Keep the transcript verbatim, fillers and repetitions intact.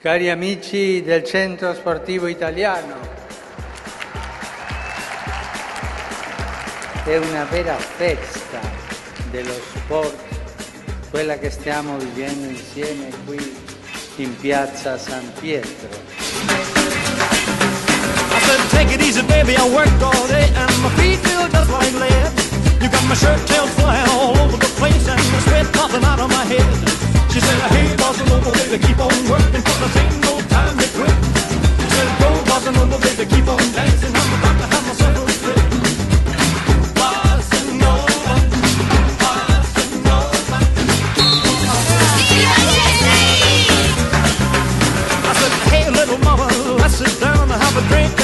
Cari amici del Centro Sportivo Italiano, è una vera festa dello sport, quella che stiamo vivendo insieme qui in piazza San Pietro. I said, take it easy, baby, I worked all day and my feet feel just like lead. You got my shirt tails flying all over the place and the sweat popping out of my head. She said, hey, bossa nova, baby, keep on working, cause there ain't no time to quit. She said, go, bossa nova, baby, keep on dancing, I'm about to have myself a fit. Bossa nova, bossa nova. I said, hey, little mama, let's sit down and have a drink.